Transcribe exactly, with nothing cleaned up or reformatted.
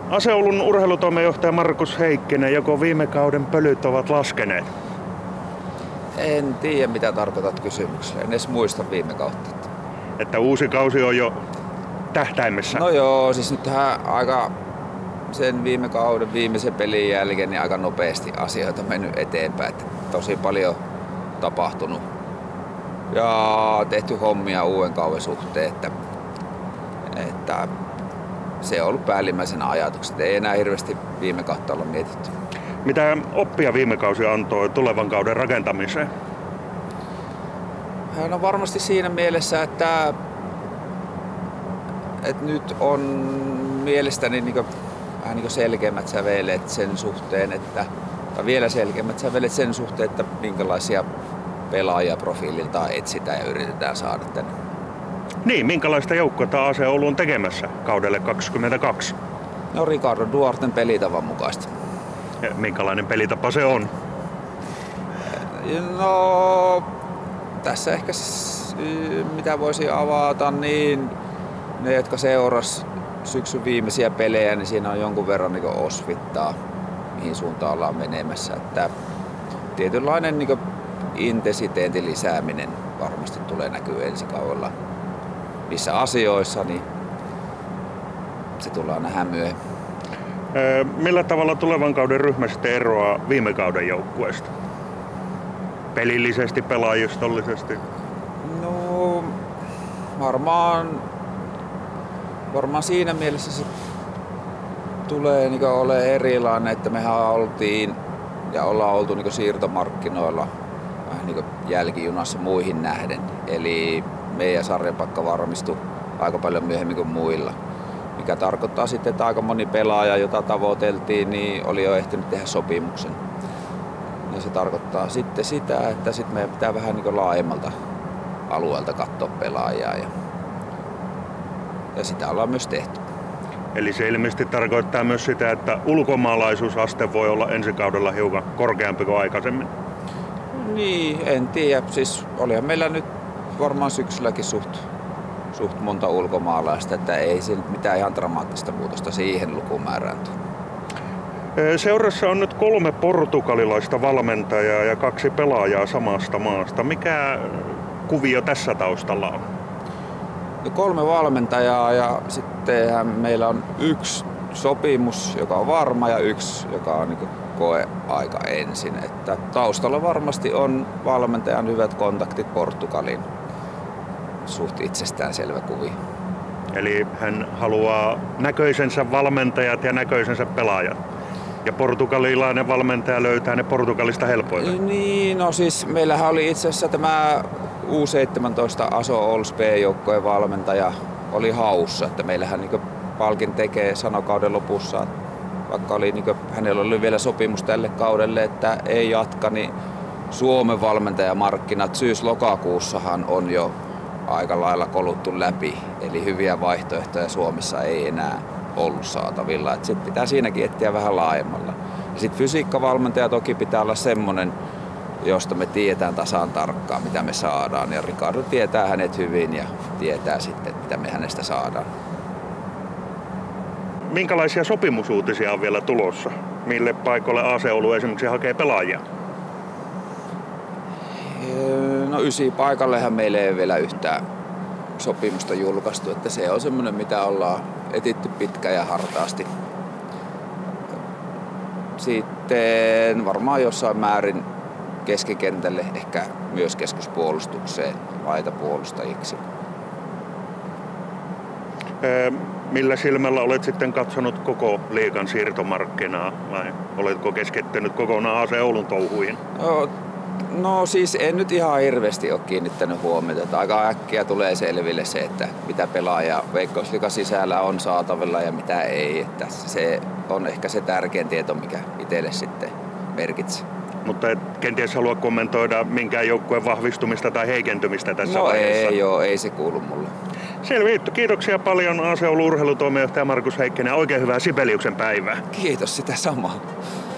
A S E Oulun urheilutoimenjohtaja Markus Heikkinen, joko viime kauden pölyt ovat laskeneet? En tiedä, mitä tarkoitat kysymyksellä. En edes muista viime kautta. Että uusi kausi on jo tähtäimessä? No joo, siis nyt tähän aika sen viime kauden viimeisen pelin jälkeen niin aika nopeasti asioita on mennyt eteenpäin. Että tosi paljon tapahtunut ja tehty hommia uuden kauden suhteen. Että, että se on ollut päällimmäisenä ajatukset. Ei enää hirveästi viime kautta olla mietitty. Mitä oppia viime kausi antoi tulevan kauden rakentamiseen? No varmasti siinä mielessä, että, että nyt on mielestäni niin kuin, vähän niin kuin selkeämmät sävelet sen suhteen, että, tai vielä selkeämmät sävelet sen suhteen, että minkälaisia pelaajia profiililtaan etsitään ja yritetään saada tänne. Niin, minkälaista joukkuetta A S E Oulu on tekemässä kaudelle kaksikymmentäkaksi? No Ricardo Duarten pelitavan mukaista. Ja minkälainen pelitapa se on? No tässä ehkä mitä voisi avata, niin ne jotka seuras syksyn viimeisiä pelejä, niin siinä on jonkun verran niin osvittaa, mihin suuntaan ollaan menemässä. Että tietynlainen niin intensiteetin lisääminen varmasti tulee näkyä ensi kaudella. Missä asioissa, niin se tullaan nähdä myöhemmin. Millä tavalla tulevan kauden ryhmä sitten eroaa viime kauden joukkueesta? Pelillisesti, pelaajistollisesti? No varmaan, varmaan siinä mielessä se tulee niin olemaan erilainen, että mehän oltiin ja ollaan oltu niin siirtomarkkinoilla vähän niin jälkijunassa muihin nähden. Eli meidän sarjapaikka varmistui aika paljon myöhemmin kuin muilla. Mikä tarkoittaa sitten, että aika moni pelaaja, jota tavoiteltiin, niin oli jo ehtinyt tehdä sopimuksen. Ja se tarkoittaa sitten sitä, että sitten meidän pitää vähän niin kuin laajemmalta alueelta katsoa pelaajaa. Ja, ja sitä ollaan myös tehty. Eli se ilmeisesti tarkoittaa myös sitä, että ulkomaalaisuusaste voi olla ensi kaudella hiukan korkeampi kuin aikaisemmin. Niin, en tiedä. Siis olihan meillä nyt varmaan syksylläkin suht, suht monta ulkomaalaista, että ei siinä mitään ihan dramaattista muutosta siihen lukumäärään tule. Seurassa on nyt kolme portugalilaista valmentajaa ja kaksi pelaajaa samasta maasta. Mikä kuvio tässä taustalla on? No kolme valmentajaa ja sitten meillä on yksi sopimus, joka on varma, ja yksi, joka on niin koeaika ensin. Että taustalla varmasti on valmentajan hyvät kontaktit Portugaliin. Suht itsestäänselvä kuvio. Eli hän haluaa näköisensä valmentajat ja näköisensä pelaajat. Ja portugalilainen valmentaja löytää ne Portugalista helpoiten. Niin, no siis meillähän oli itse asiassa tämä U seitsemäntoista A S O Ols B-joukkojen valmentaja oli haussa, että meillähän niin Palkin tekee sanokauden lopussa, vaikka oli, niin kuin, hänellä oli vielä sopimus tälle kaudelle, että ei jatka, niin Suomen valmentajamarkkinat syys-lokakuussahan on jo aika lailla koluttu läpi, eli hyviä vaihtoehtoja Suomessa ei enää ollut saatavilla. Sitten pitää siinäkin etsiä vähän laajemmalla. Sitten fysiikkavalmentaja toki pitää olla semmoinen, josta me tiedetään tasan tarkkaan, mitä me saadaan. Ja Ricardo tietää hänet hyvin ja tietää sitten, mitä me hänestä saadaan. Minkälaisia sopimusuutisia on vielä tulossa? Mille paikoille A S E Oulu esimerkiksi hakee pelaajia? No ysi paikallehan meillä ei vielä yhtään sopimusta julkaistu, että se on semmoinen, mitä ollaan etitty pitkään ja hartaasti. Sitten varmaan jossain määrin keskikentälle, ehkä myös keskuspuolustukseen laitapuolustajiksi. Millä silmällä olet sitten katsonut koko liigan siirtomarkkinaa vai oletko keskittynyt kokonaan A S E Oulun touhuihin? No, no siis en nyt ihan hirveästi ole kiinnittänyt huomiota, että aika äkkiä tulee selville se, että mitä pelaaja Veikkausliigan sisällä on saatavilla ja mitä ei. Että se on ehkä se tärkein tieto, mikä itselle sitten merkitsee. Mutta et kenties halua kommentoida minkään joukkueen vahvistumista tai heikentymistä tässä no vaiheessa? No ei joo, ei se kuulu mulle. Selvä. Kiitoksia paljon A S E Oulun urheilutoimenjohtaja Markus Heikkinen. Oikein hyvää Sibeliuksen päivää. Kiitos, sitä samaa.